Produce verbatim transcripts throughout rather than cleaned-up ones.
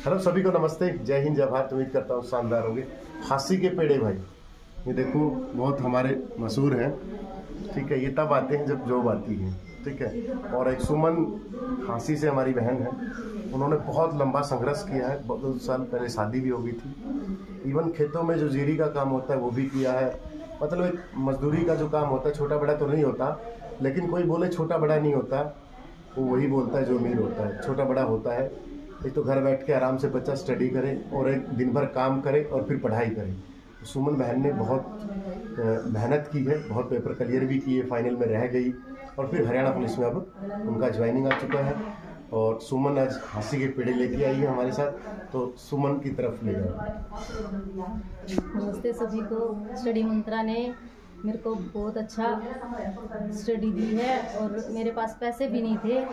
Hello सभी को नमस्ते, जय हिंद जय भारत। उम्मीद करता हूँ शानदार होंगे। खांसी के पेड़े भाई, ये देखो बहुत हमारे मशहूर हैं। ठीक है, ये तब आते हैं जब जॉब आती है। ठीक है, और एक सुमन खांसी से हमारी बहन है, उन्होंने बहुत लंबा संघर्ष किया है। बहुत साल पहले शादी भी हो गई थी। इवन खेतों में जो जीरी का काम होता है वो भी किया है। मतलब एक मजदूरी का जो काम होता है, छोटा बड़ा तो नहीं होता, लेकिन कोई बोले छोटा बड़ा नहीं होता, वो वही बोलता है जो अमीर होता है। छोटा बड़ा होता है एक तो घर बैठ के आराम से बच्चा स्टडी करे और एक दिन भर काम करे और फिर पढ़ाई करे। तो सुमन बहन ने बहुत मेहनत की है, बहुत पेपर क्लियर भी किए, फाइनल में रह गई और फिर हरियाणा पुलिस में अब उनका ज्वाइनिंग आ चुका है। और सुमन आज खांसी के पेड़े लेके आई है हमारे साथ, तो सुमन की तरफ ले जाओ। नमस्ते सभी को। स्टडी मंत्रा ने मेरे को बहुत अच्छा स्टडी दी है और मेरे पास पैसे भी नहीं थे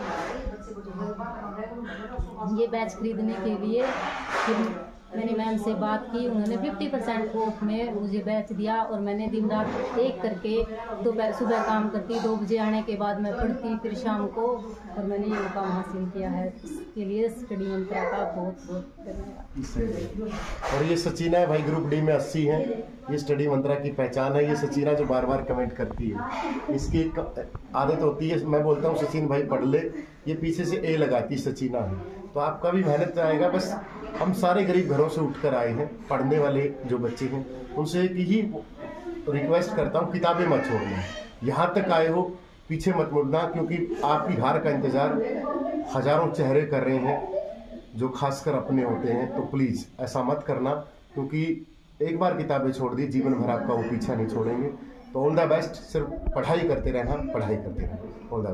ये बैच खरीदने के लिए। फिर मैंने मैम से बात की, उन्होंने पचास परसेंट ऑफ में मुझे बैच दिया और मैंने दिन रात एक करके दोपहर सुबह काम करती, दो बजे आने के बाद मैं पढ़ती, फिर शाम को, और मैंने ये मुकाम हासिल किया है। इसके लिए स्टडी मंत्रा का बहुत बहुत धन्यवाद। और ये सचिना है भाई, ग्रुप डी में अस्सी है। ये स्टडी मंत्रा की पहचान है। ये सचिना जो बार बार कमेंट करती है, इसकी एक आदत होती है, मैं बोलता हूँ सचिन भाई पढ़ ले, ये पीछे से ए लगाती सचिना है। तो आपका भी मेहनत आएगा। बस हम सारे गरीब घरों से उठकर आए हैं, पढ़ने वाले जो बच्चे हैं उनसे एक ही रिक्वेस्ट करता हूँ, किताबें मत छोड़ना। यहाँ तक आए हो पीछे मत मुड़ना, क्योंकि आपकी हार का इंतज़ार हजारों चेहरे कर रहे हैं जो खासकर अपने होते हैं। तो प्लीज़ ऐसा मत करना, क्योंकि एक बार किताबें छोड़ दी, जीवन भर आपका वो पीछा नहीं छोड़ेंगे। तो ऑल द बेस्ट। सिर्फ पढ़ाई करते रहना, पढ़ाई करते रहना।